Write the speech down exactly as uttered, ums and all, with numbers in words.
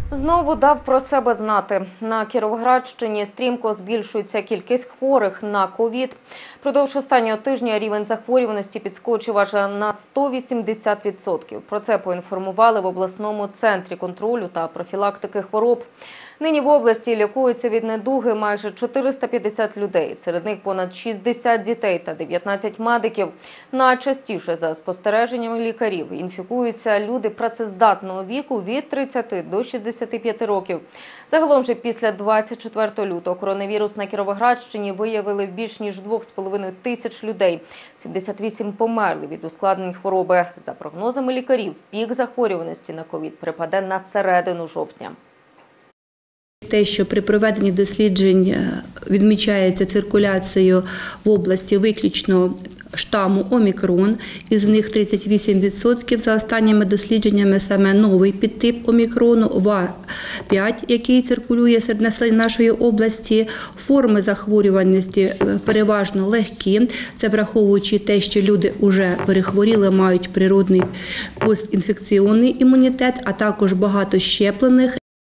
Знову дав про себе знати. На Кіровоградщині стрімко збільшується кількість хворих на ковід. Продовж останнього тижня рівень захворюваності підскочив аж на сто вісімдесят відсотків. Про це поінформували в обласному центрі контролю та профілактики хвороб. Нині в області лікуються від недуги майже чотириста п'ятдесят людей. Серед них понад шістдесят дітей та дев'ятнадцять медиків. Найчастіше, за спостереженнями лікарів, інфікуються люди працездатного віку від тридцяти до шістдесяти п'яти років. Загалом же після двадцять четвертого лютого коронавірус на Кіровоградщині виявили більш ніж двох з половиною тисяч людей. сімдесят вісім померли від ускладнень хвороби. За прогнозами лікарів, пік захворюваності на ковід припаде на середину жовтня. Те, що при проведенні досліджень відмічається циркуляцією в області виключно штаму омікрон, із них тридцять вісім відсотків за останніми дослідженнями саме новий підтип омікрону, ва п'ять, який циркулює серед населення нашої області. Форми захворюваності переважно легкі, це враховуючи те, що люди вже перехворіли, мають природний постінфекційний імунітет, а також багато щеплених